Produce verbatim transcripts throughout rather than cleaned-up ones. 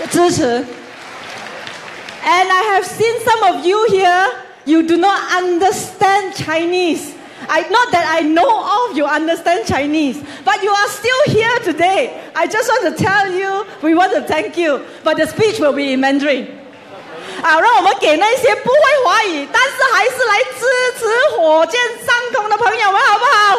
支持。And I have seen some of you here, you do not understand Chinese. I, not that I know of you understand Chinese, but you are still here today. I just want to tell you, we want to thank you, but the speech will be in Mandarin. 啊，让我们给那些不会华语，但是还是来支持火箭上空的朋友们，好不好？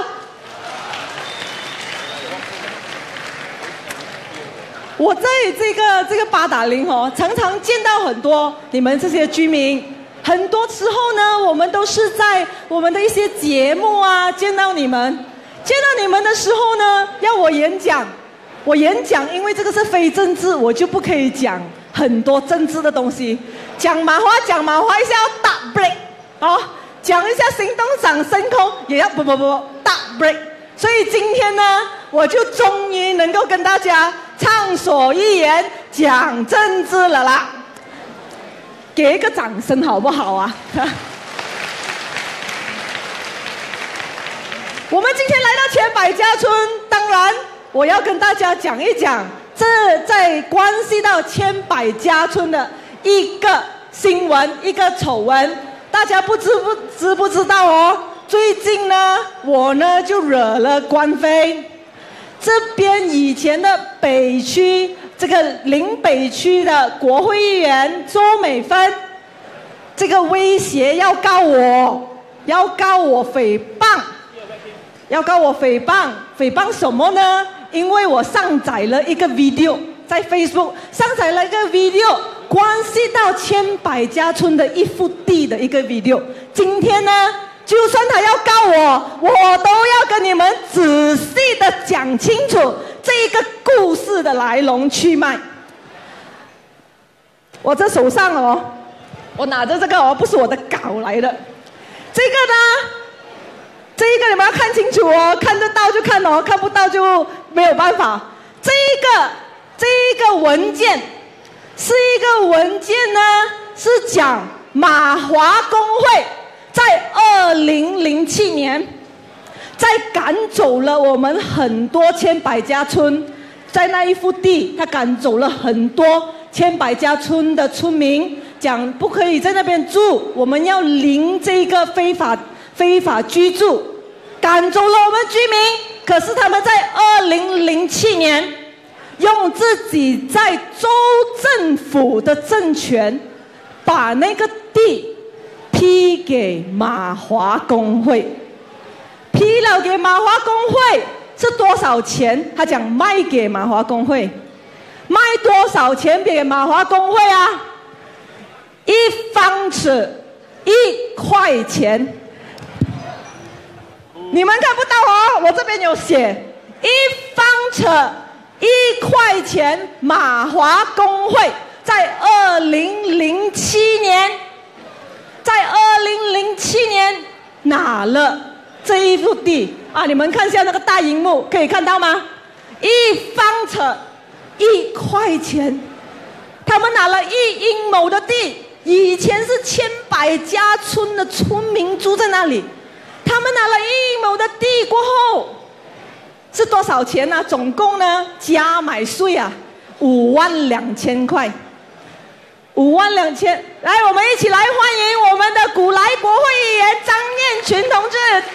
我在这个这个八达岭哦，常常见到很多你们这些居民。很多时候呢，我们都是在我们的一些节目啊见到你们，见到你们的时候呢，要我演讲，我演讲，因为这个是非政治，我就不可以讲很多政治的东西。讲马华，讲马华一下要打 break 哦，讲一下行动掌升空也要不不不打 break。所以今天呢，我就终于能够跟大家畅所欲言，讲政治了啦。给一个掌声好不好啊？我们今天来到千百家村，当然我要跟大家讲一讲，这在关系到千百家村的一个新闻，一个丑闻。大家不知不知不知道哦？最近呢，我呢就惹了官非，这边以前的北区。这个林北区的国会议员周美芬，这个威胁要告我，要告我诽谤，要告我诽谤，诽谤什么呢？因为我上载了一个 video 在 Facebook 上载了一个 video， 关系到千百家村的一幅地的一个 video。今天呢，就算他要告我，我都要跟你们仔细的讲清楚这个故事的来龙去脉。我这手上哦，我拿着这个哦，不是我的稿来的。这个呢，这个你们要看清楚哦，看得到就看哦，看不到就没有办法。这个这个文件是一个文件呢，是讲马华工会在二零零七年。在赶走了我们很多千百家村，在那一幅地，他赶走了很多千百家村的村民，讲不可以在那边住，我们要零这个非法非法居住，赶走了我们居民。可是他们在二零零七年，用自己在州政府的政权，把那个地批给马华工会。批了给马华工会是多少钱？他讲卖给马华工会，卖多少钱给马华工会啊？一方尺一块钱。你们看不到哦，我这边有写，一方尺一块钱。马华工会在二零零七年，在二零零七年拿了。这一幅地啊，你们看一下那个大荧幕，可以看到吗？一方尺一块钱，他们拿了一英亩的地，以前是千百家村的村民住在那里，他们拿了一英亩的地过后，是多少钱呢？总共呢加买税啊，五万两千块，五万两千。来，我们一起来欢迎我们的古来国会议员张念群同志。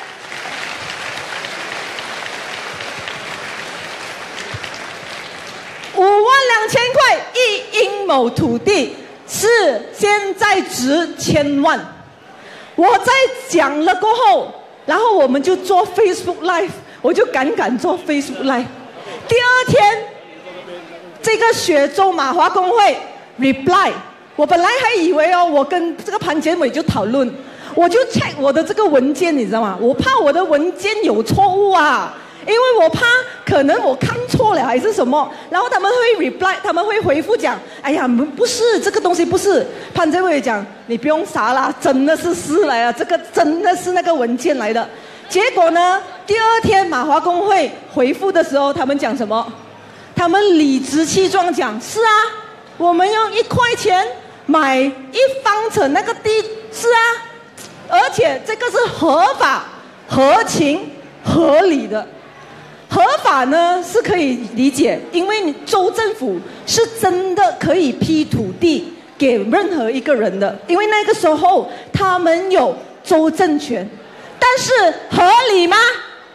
五万两千块一英亩土地是现在值千万。我在讲了过后，然后我们就做 Facebook Live， 我就敢敢做 Facebook Live。第二天，这个雪州马华工会 reply， 我本来还以为哦，我跟这个潘建伟就讨论，我就 check 我的这个文件，你知道吗？我怕我的文件有错误啊。因为我怕可能我看错了还是什么，然后他们会 reply， 他们会回复讲，哎呀，不是这个东西不是。潘建伟讲，你不用傻啦，真的是是来了，这个真的是那个文件来的。结果呢，第二天马华工会回复的时候，他们讲什么？他们理直气壮讲，是啊，我们用一块钱买一方尺那个地，是啊，而且这个是合法、合情、合理的。 合法呢是可以理解，因为你州政府是真的可以批土地给任何一个人的，因为那个时候他们有州政权。但是合理吗？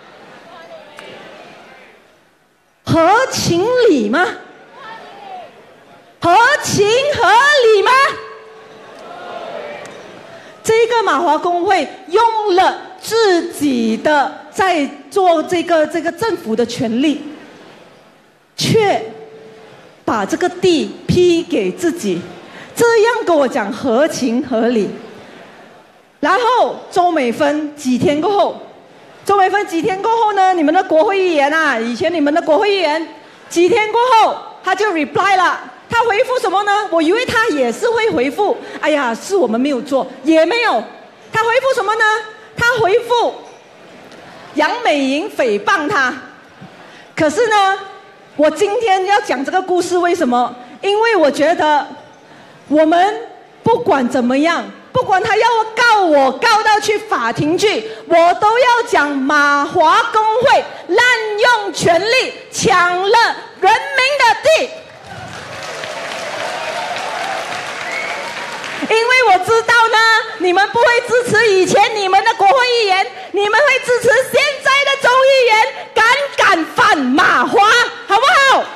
合情理吗？合情合理吗？这个马华公会用了自己的在做这个这个政府的权利，却把这个地批给自己，这样跟我讲合情合理。然后周美芬几天过后，周美芬几天过后呢？你们的国会议员啊，以前你们的国会议员几天过后他就 reply 了。他回复什么呢？我以为他也是会回复，哎呀，是我们没有做，也没有。他回复什么呢？他回复杨美莹诽谤他。可是呢，我今天要讲这个故事，为什么？因为我觉得我们不管怎么样，不管他要告我告到去法庭去，我都要讲马华公会滥用权力抢了人民的地。因为我知道呢，你们不会支持以前你们的国会议员，你们会支持现在的州议员，敢敢反马华，好不好？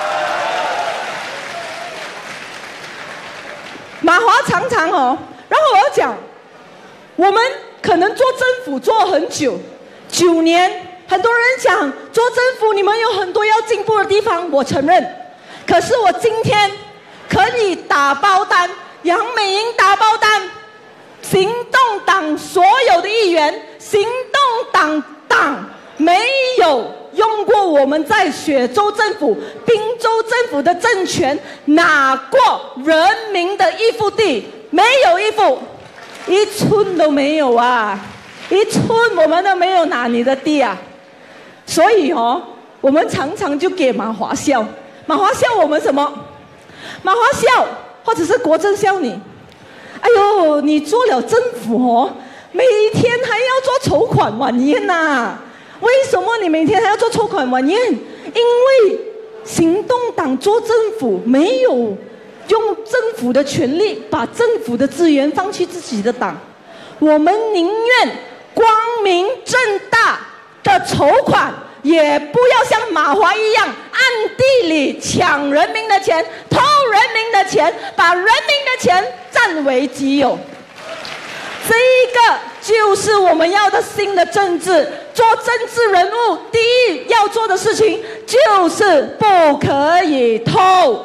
马华常常哦，然后我要讲，我们可能做政府做很久，九年，很多人讲做政府你们有很多要进步的地方，我承认。可是我今天可以打包单。杨美莹打包单，行动党所有的议员，行动党党没有用过我们在雪州政府、滨州政府的政权拿过人民的一幅地，没有一幅，一寸都没有啊！一寸我们都没有拿你的地啊！所以哦，我们常常就给马华笑，马华笑我们什么？马华笑。或者是国政笑你，哎呦，你做了政府哦，每天还要做筹款晚宴呐、啊？为什么你每天还要做筹款晚宴？因为行动党做政府没有用政府的权力把政府的资源放去自己的党，我们宁愿光明正大的筹款，也不要像马华一样暗地里抢人民的钱，偷人民的钱，把人民的钱占为己有。这个就是我们要的新的政治。做政治人物，第一要做的事情就是不可以偷。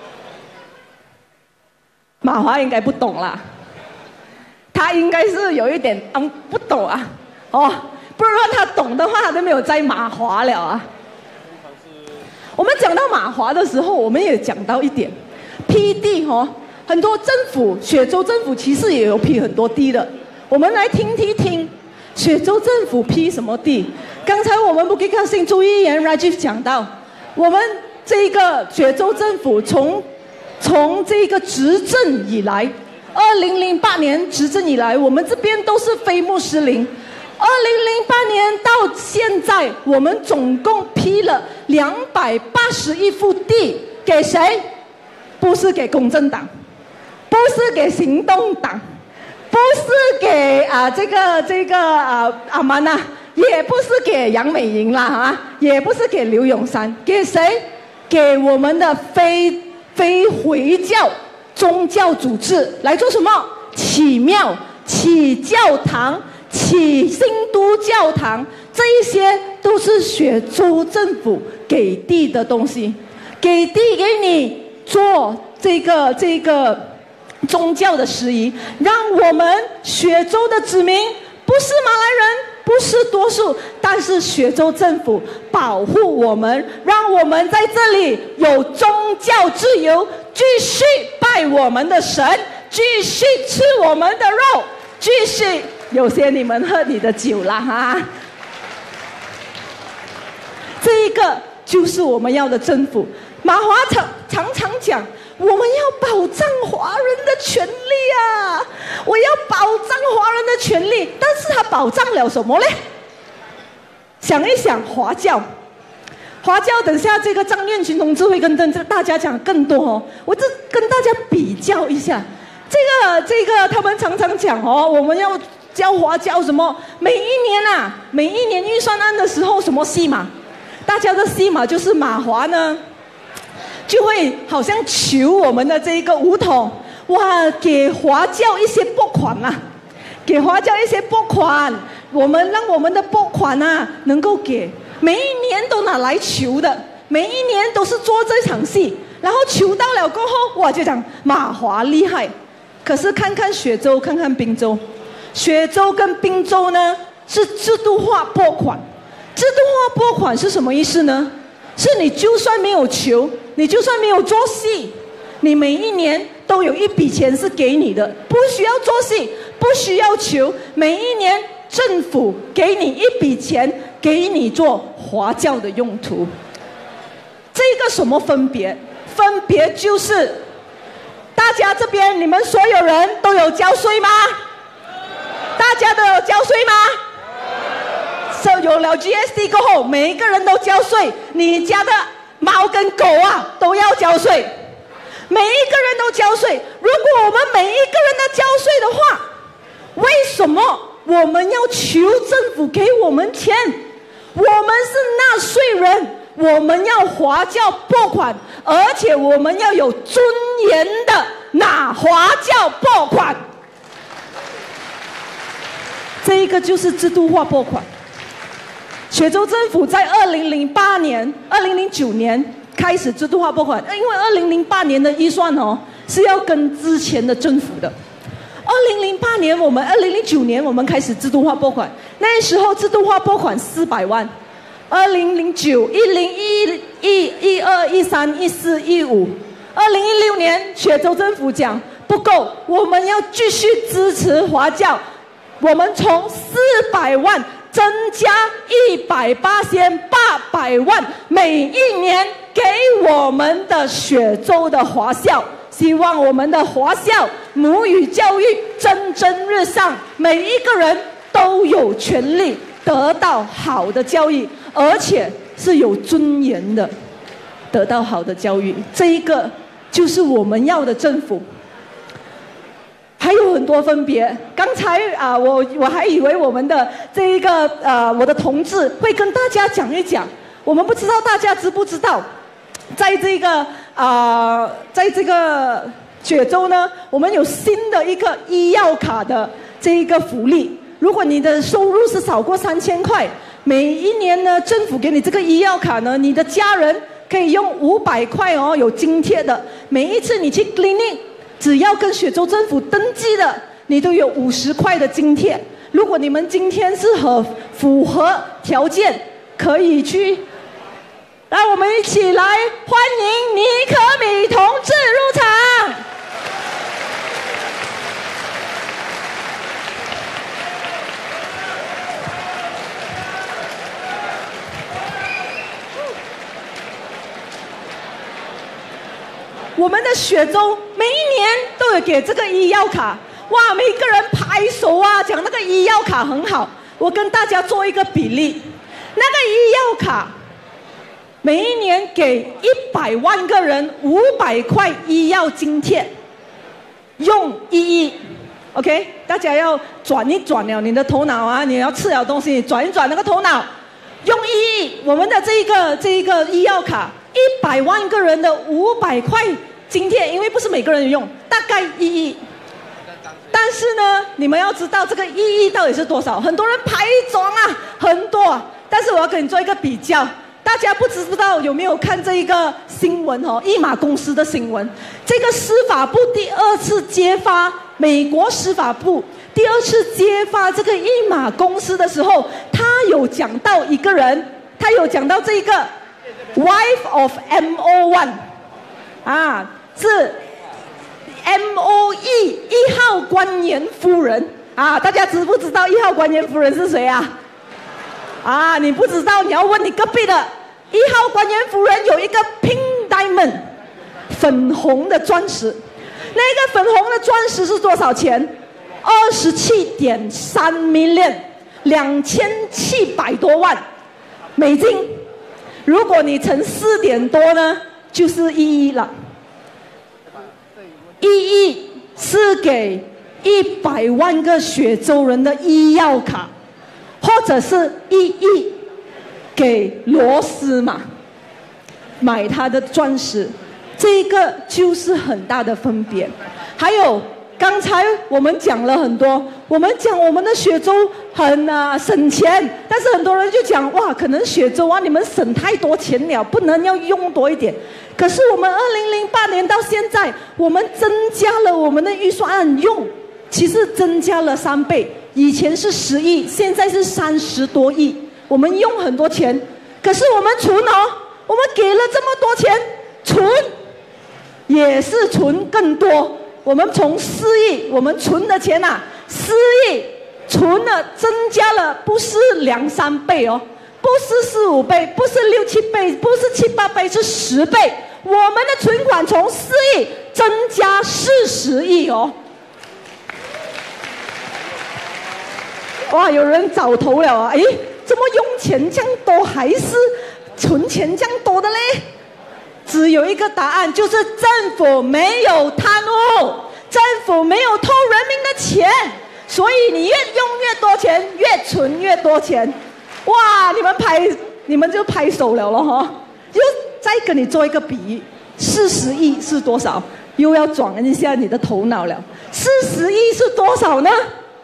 马华应该不懂啦，他应该是有一点嗯不懂啊，哦。不然他懂的话，他都没有在马华了啊。我们讲到马华的时候，我们也讲到一点，批地哦，很多政府，雪州政府其实也有批很多地的。我们来听听听，雪州政府批什么地？刚才我们不给看新州议员 Rajiv 讲到，我们这个雪州政府从从这个执政以来，二零零八年执政以来，我们这边都是非穆斯林。二零零八年到现在，我们总共批了两百八十一幅地给谁？不是给公正党，不是给行动党，不是给啊、呃、这个这个啊阿曼呐，也不是给杨美莹啦啊，也不是给刘永山，给谁？给我们的非非回教宗教组织来做什么？起庙、起教堂。起新都教堂，这一些都是雪州政府给地的东西，给地给你做这个这个宗教的事宜，让我们雪州的子民不是马来人，不是多数，但是雪州政府保护我们，让我们在这里有宗教自由，继续拜我们的神，继续吃我们的肉，继续。有些你们喝你的酒啦哈，这一个就是我们要的政府。马华常常常讲，我们要保障华人的权利啊，我要保障华人的权利，但是他保障了什么呢？想一想，华教， 华教等下这个张愿群同志会跟跟大家讲更多哦。我这跟大家比较一下，这个这个他们常常讲哦，我们要教华教什么？每一年啊，每一年预算案的时候，什么戏码？大家的戏码就是马华呢，就会好像求我们的这个武统，哇，给华教一些拨款啊，给华教一些拨款，我们让我们的拨款啊能够给，每一年都拿来求的，每一年都是做这场戏，然后求到了过后，哇，就讲马华厉害。可是看看雪州，看看滨州，雪州跟滨州呢是制度化拨款。制度化拨款是什么意思呢？是你就算没有求，你就算没有做戏，你每一年都有一笔钱是给你的，不需要做戏，不需要求，每一年政府给你一笔钱，给你做华教的用途。这个什么分别？分别就是大家这边你们所有人都有交税吗？大家都有交税吗？有了 G S T 过后，每一个人都交税，你家的猫跟狗啊都要交税，每一个人都交税。如果我们每一个人都交税的话，为什么我们要求政府给我们钱？我们是纳税人，我们要华教拨款，而且我们要有尊严的拿华教拨款。这一个就是制度化拨款。雪州政府在二零零八年、二零零九年开始制度化拨款，因为二零零八年的预算哦是要跟之前的政府的。二零零八年我们，二零零九年我们开始制度化拨款，那时候制度化拨款四百万。二零零九、一零一一、一二、一三、一四、一五，二零一六年雪州政府讲不够，我们要继续支持华教，我们从四百万。增加一百八千八百万，每一年给我们的雪州的华校，希望我们的华校母语教育蒸蒸日上，每一个人都有权利得到好的教育，而且是有尊严的得到好的教育。这一个就是我们要的政府。还有很多分别。刚才啊、呃，我我还以为我们的这一个呃，我的同志会跟大家讲一讲。我们不知道大家知不知道，在这个啊、呃，在这个雪州呢，我们有新的一个医药卡的这一个福利。如果你的收入是少过三千块，每一年呢，政府给你这个医药卡呢，你的家人可以用五百块哦，有津贴的。每一次你去 clinic。只要跟雪州政府登记的，你都有五十块的津贴。如果你们今天是合符合条件，可以去。让我们一起来欢迎尼可米同志入场。我们的雪州每一年都有给这个医药卡，哇，每个人拍手啊，讲那个医药卡很好。我跟大家做一个比例，那个医药卡每一年给一百万个人五百块医药津贴，用一亿 ，OK， 大家要转一转了你的头脑啊，你要吃了东西，转一转那个头脑，用一亿，我们的这一个这一个医药卡。一百万个人的五百块津贴，因为不是每个人用，大概一亿。但是呢，你们要知道这个一亿到底是多少？很多人排装啊，很多。但是我要跟你做一个比较，大家不知道有没有看这一个新闻哦？一马公司的新闻，这个司法部第二次揭发，美国司法部第二次揭发这个一马公司的时候，他有讲到一个人，他有讲到这个。Wife of M O one， 啊，是 M O E 一号官员夫人啊，大家知不知道一号官员夫人是谁啊？啊，你不知道，你要问你隔壁的。一号官员夫人有一个 Pink Diamond， 粉红的钻石，那个粉红的钻石是多少钱？二十七点三 million， 两千七百多万美金。 如果你乘四点多呢，就是一亿了。一亿是给一百万个雪州人的医药卡，或者是一亿给罗斯玛买他的钻石，这个就是很大的分别。还有刚才我们讲了很多，我们讲我们的雪州很啊省钱，但是很多人就讲哇，可能雪州啊你们省太多钱了，不能要用多一点。可是我们二零零八年到现在，我们增加了我们的预算案用，其实增加了三倍，以前是十亿，现在是三十多亿，我们用很多钱，可是我们存哦，我们给了这么多钱，存也是存更多。我们从四亿，我们存的钱啊，四亿存了，增加了，不是两三倍哦，不是四五倍，不是六七倍，不是七八倍，是十倍。我们的存款从四亿增加四十亿哦。哇，有人找头了啊！诶，怎么用钱这样多，还是存钱这样多的嘞？只有一个答案，就是政府没有贪污，政府没有偷人民的钱，所以你越用越多钱，越存越多钱。哇，你们拍，你们就拍手了了哈。又再跟你做一个比喻，四十亿是多少？又要转一下你的头脑了。四十亿是多少呢？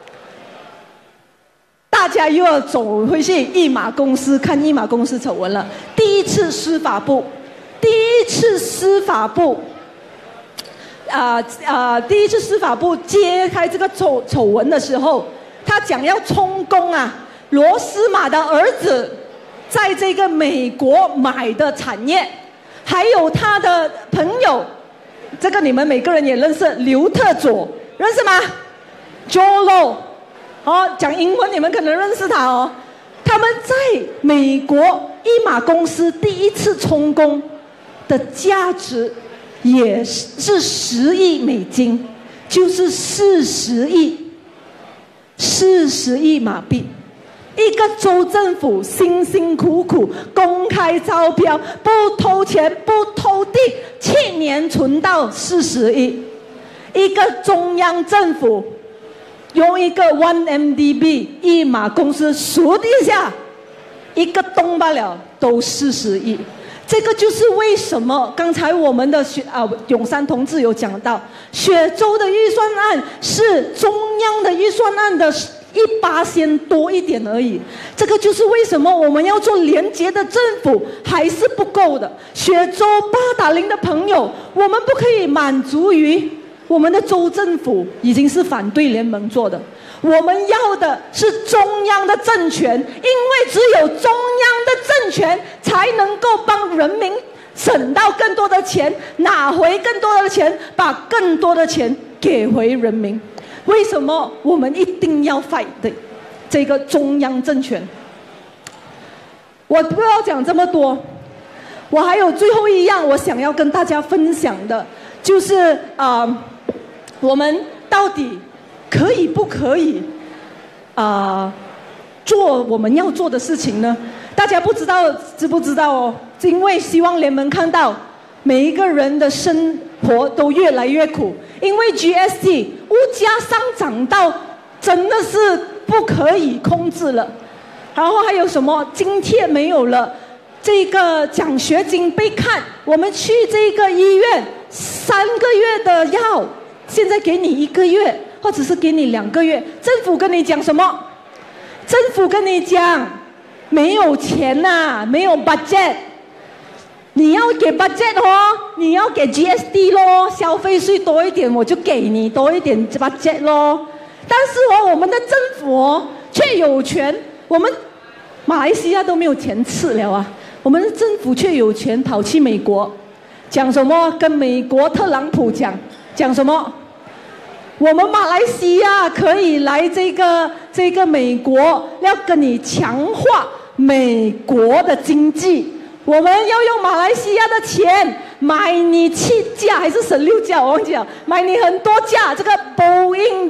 大家又要走回去一马公司看一马公司丑闻了。第一次司法部。第一次司法部，啊、呃、啊、呃，第一次司法部揭开这个丑丑闻的时候，他讲要充公啊，罗斯玛的儿子在这个美国买的产业，还有他的朋友，这个你们每个人也认识，刘特佐，认识吗 ？Joe Low， 哦，讲英文你们可能认识他哦。他们在美国一马公司第一次充公的价值也是十亿美金，就是四十亿，四十亿马币。一个州政府辛辛苦苦公开招标，不偷钱不偷地，去年存到四十亿。一个中央政府用一个 one M D B 一马公司数一下，一个动罢了都四十亿。这个就是为什么刚才我们的雪啊永山同志有讲到，雪州的预算案是中央的预算案的一八仙多一点而已。这个就是为什么我们要做廉洁的政府还是不够的。雪州八达岭的朋友，我们不可以满足于我们的州政府已经是反对联盟做的，我们要的是中央的政权，因为只有中央的政权才能够帮人民省到更多的钱，拿回更多的钱，把更多的钱给回人民。为什么我们一定要 fight 的这个中央政权？我不要讲这么多，我还有最后一样我想要跟大家分享的，就是啊、呃，我们到底可以不可以啊、呃、做我们要做的事情呢？大家不知道知不知道哦？因为希望联盟看到每一个人的生活都越来越苦，因为 G S T 物价上涨到真的是不可以控制了。然后还有什么津贴没有了，这个奖学金被看，我们去这个医院三个月的药现在给你一个月，或者是给你两个月。政府跟你讲什么？政府跟你讲没有钱呐、啊，没有 budget。你要给 budget 哦，你要给 G S T 咯，消费税多一点，我就给你多一点 budget 咯。但是哦，我们的政府哦却有权，我们马来西亚都没有钱吃了啊，我们的政府却有权跑去美国，讲什么？跟美国特朗普讲。讲什么？我们马来西亚可以来这个这个美国，要跟你强化美国的经济。我们要用马来西亚的钱买你七架还是十六架，我忘记了，买你很多架这个波音的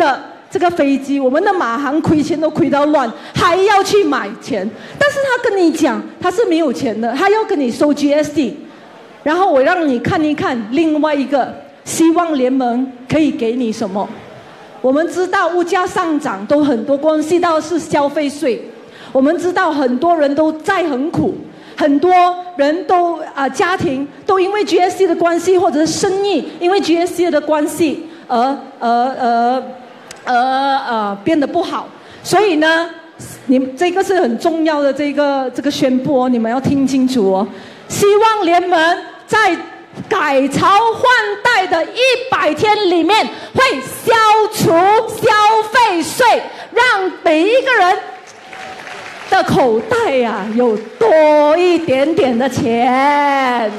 这个飞机，我们的马航亏钱都亏到乱，还要去买钱。但是他跟你讲他是没有钱的，他要跟你收 G S T。然后我让你看一看另外一个希望联盟可以给你什么。我们知道物价上涨都很多关系到是消费税，我们知道很多人都在很苦，很多人都啊、呃、家庭都因为 G S T 的关系，或者是生意因为 G S T 的关系而呃呃呃呃变得不好。所以呢，你这个是很重要的这个这个宣布哦，你们要听清楚哦。希望联盟在改朝换代的一百天里面会消除消费税，让每一个人的口袋呀、啊、有多一点点的钱。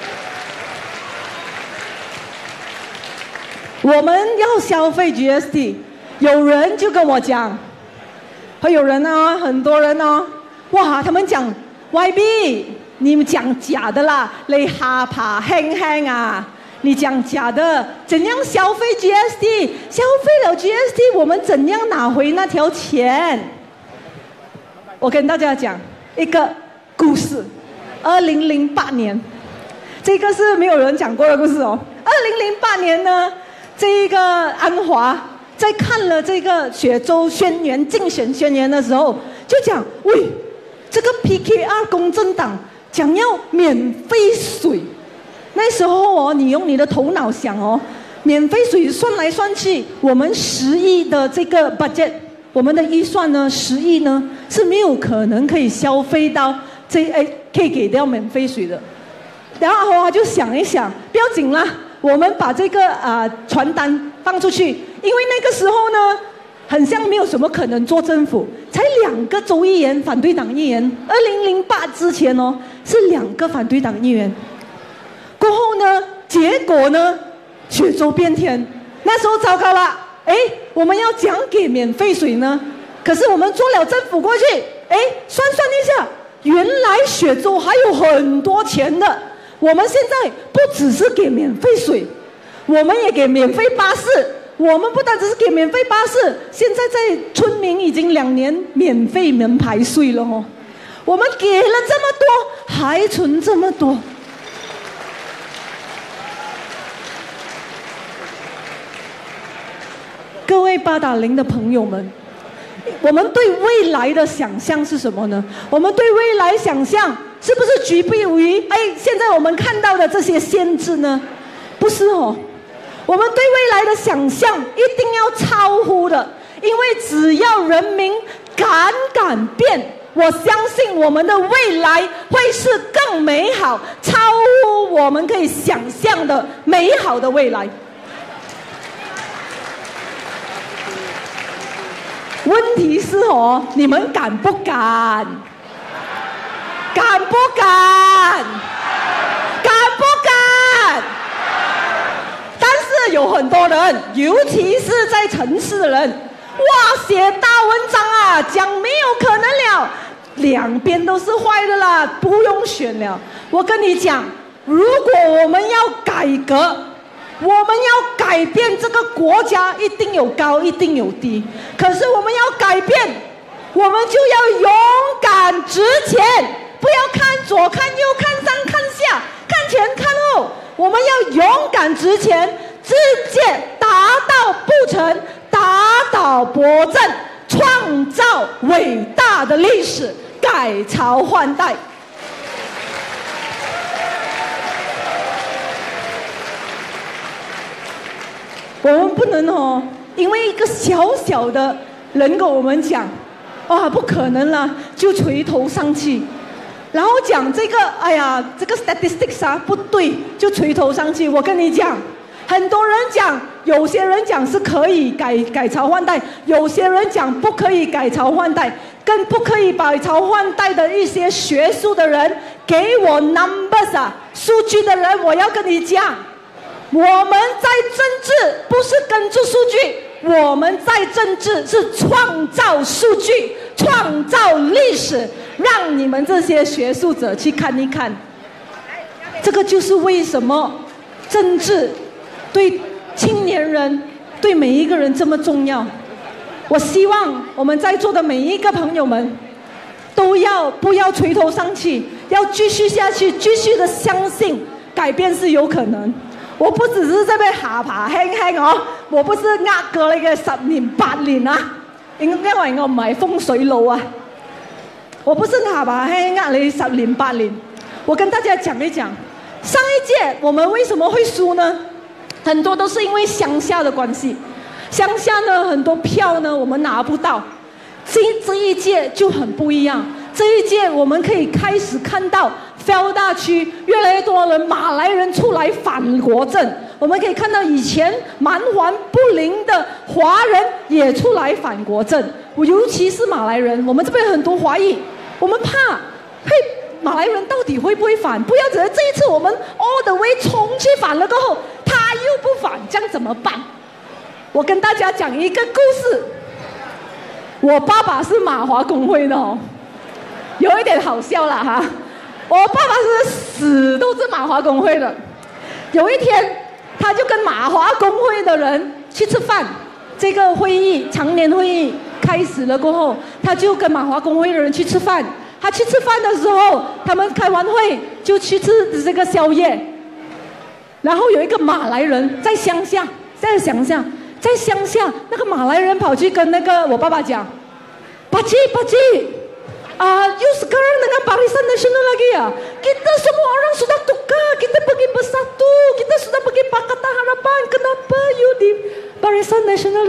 我们要消费 G S T， 有人就跟我讲，会有人啊，很多人哦，哇，他们讲 Y B。你们讲假的啦，你下巴輕輕啊！你講假的，怎樣消費 G S T？ 消費了 G S T， 我們怎樣拿回那條錢？我跟大家講一個故事。二零零八年，這個是沒有人講過的故事哦。二零零八年呢，這個安華在看了這個雪州宣言競選宣言的時候，就講：喂，這個 P K R 公正黨。講要免費水，那時候哦，你用你的頭腦想哦，免費水算來算去，我們十億的這個 budget， 我們的預算呢，十億呢是沒有可能可以消費到這哎可以給掉免費水的。然後他就想一想，不要緊啦，我們把這個啊、呃、傳單放出去，因為那個時候呢。很像沒有什麼可能做政府，才兩個州議員，反對黨議員。二零零八之前哦，是兩個反對黨議員。過後呢，結果呢，雪州變天，那時候糟糕了。哎，我們要講給免費水呢，可是我們做了政府過去，哎，算算一下，原來雪州還有很多錢的。我們現在不只是給免費水，我們也給免費巴士。我們不單只是給免費巴士，現在在村民已經兩年免費門牌稅了哦。我們給了這麼多，還存這麼多。各位八達嶺的朋友們，我們對未來的想象是什麼呢？我們對未來想象是不是局部於哎現在我們看到的這些限制呢？不是哦。我們對未來的想象一定要超乎的，因為只要人民敢改變，我相信我們的未來會是更美好，超乎我們可以想象的美好的未來。問題是哦，你們敢不敢？敢不敢？敢不敢？有很多人，尤其是在城市的人，哇，寫大文章啊，講沒有可能了，兩邊都是壞的啦，不用選了。我跟你講，如果我們要改革，我們要改變這個國家，一定有高，一定有低。可是我們要改變，我們就要勇敢直前，不要看左看右看上看下，看前看後，我們要勇敢直前。直接打倒不成，打倒博正，創造偉大的歷史，改朝換代。我們不能哦，因為一個小小的人跟我們講，哇，不可能啦，就垂頭喪氣，然後講這個，哎呀，這個 statistics 啊不對，就垂頭喪氣。我跟你講。很多人講，有些人講是可以改改朝換代，有些人講不可以改朝換代，更不可以改朝換代的一些學術的人，給我 numbers 啊，數據的人，我要跟你講，我們在政治不是跟住數據，我們在政治是創造數據，創造歷史，讓你們這些學術者去看一看。這個就是為什麼政治對青年人，對每一個人這麼重要。 我希望我们在座的每一个朋友们，都要不要垂头丧气，要继续下去，继续的相信改变是有可能。我不只是在那邊下巴輕輕哦，我不是呃過你嘅十年八年啊，因因為我唔係風水佬啊，我不是下巴輕呃你十年八年。我跟大家講一講，上一屆我們為什麼會輸呢？很多都是因為鄉下的關係，鄉下呢很多票呢我們拿不到，這這一屆就很不一樣。這一屆我們可以開始看到 F E L 大區越來越多人馬來人出來反國政，我們可以看到以前蠻橫不靈的華人也出來反國政，尤其是馬來人，我們這邊很多華裔，我們怕，嘿，馬來人到底會不會反？不要覺得這一次我們 all the way 衝去反了過後，他又不反，這樣怎麼辦？我跟大家講一個故事，我爸爸是馬華工會的哦。 有一點好笑了哈，我爸爸是死都是馬華工會的。有一天，他就跟馬華工會的人去吃飯。這個會議常年會議開始了過後，他就跟馬華工會的人去吃飯。他去吃飯的時候，他們開完會就去吃這個宵夜。然後有一個馬來人在鄉下，在鄉下，在鄉下，那個馬來人跑去跟那個我爸爸講：“爸爸，爸爸。” Ah, you sekarang dengan Barisan Nasional lagi ya? Kita semua orang sudah tukar, kita pergi bersatu, kita sudah pergi Pakatan Harapan. Kenapa you di Barisan Nasional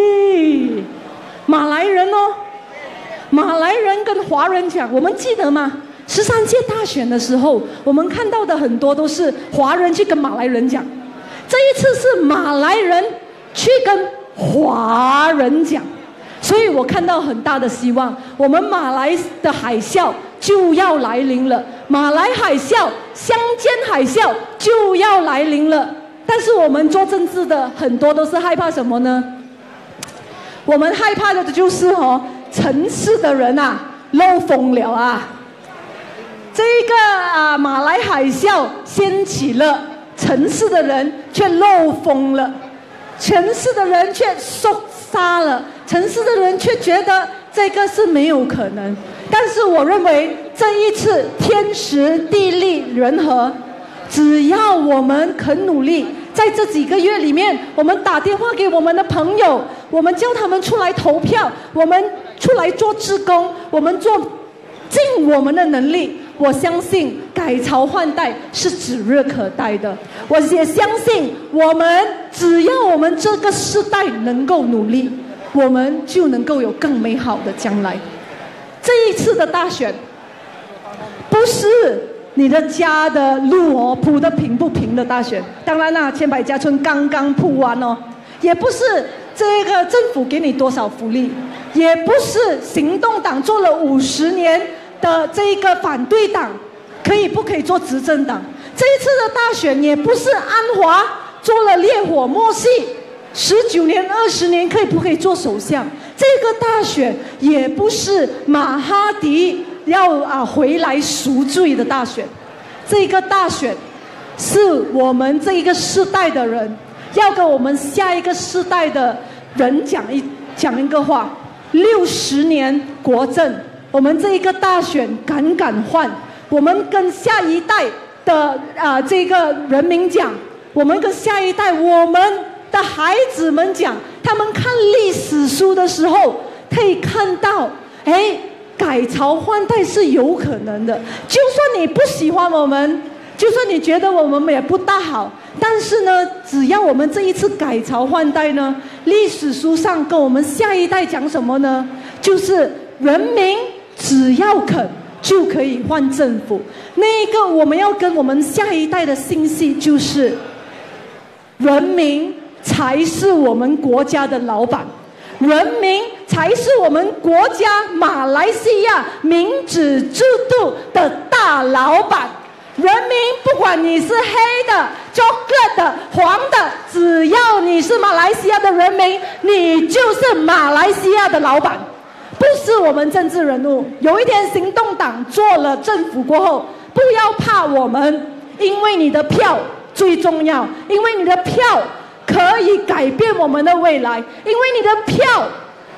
lagi? 马来人哦，马来人跟华人讲，我们记得吗？十三届大选的时候，我们看到的很多都是华人去跟马来人讲，这一次是马来人去跟华人讲。 所以我看到很大的希望，我们马来的海啸就要来临了，马来海啸、乡间海啸就要来临了。但是我们做政治的很多都是害怕什么呢？我们害怕的就是哦，城市的人啊漏风了啊。这个啊马来海啸掀起了，城市的人却漏风了，城市的人却受杀了。 城市的人却觉得这个是没有可能，但是我认为这一次天时地利人和，只要我们肯努力，在这几个月里面，我们打电话给我们的朋友，我们叫他们出来投票，我们出来做志工，我们做尽我们的能力，我相信改朝换代是指日可待的。我也相信我们只要我们这个世代能够努力。 我们就能够有更美好的将来。这一次的大选，不是你的家的路哦铺得平不平的大选。当然啦，千百家村刚刚铺完哦，也不是这个政府给你多少福利，也不是行动党做了五十年的这个反对党，可以不可以做执政党？这一次的大选，也不是安华做了烈火默契。 十九年、二十年可以不可以做首相？这个大选也不是马哈迪要啊回来赎罪的大选，这个大选是我们这一个世代的人要跟我们下一个世代的人讲一讲一个话：六十年国政，我们这一个大选敢敢换，我们跟下一代的啊这个人民讲，我们跟下一代我们。 的孩子们讲，他们看历史书的时候，可以看到，哎，改朝换代是有可能的。就算你不喜欢我们，就算你觉得我们也不大好，但是呢，只要我们这一次改朝换代呢，历史书上跟我们下一代讲什么呢？就是人民只要肯就可以换政府。那一个我们要跟我们下一代的信息就是，人民。 才是我们国家的老板，人民才是我们国家马来西亚民主制度的大老板。人民不管你是黑的、chocolate的、黄的，只要你是马来西亚的人民，你就是马来西亚的老板，不是我们政治人物。有一天行动党做了政府过后，不要怕我们，因为你的票最重要，因为你的票。 可以改变我们的未来，因为你的票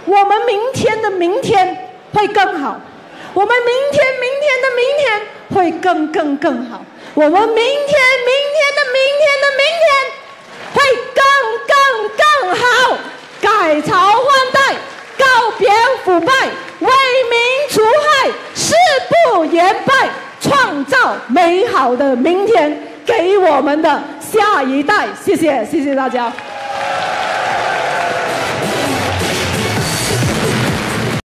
我们明天的明天会更好，我们明天明天的明天会更更更好，我们明天明天的明天的明天会更更更好。改朝换代，告别腐败，为民除害，誓不言败，创造美好的明天给我们的下一代。谢谢，谢谢大家。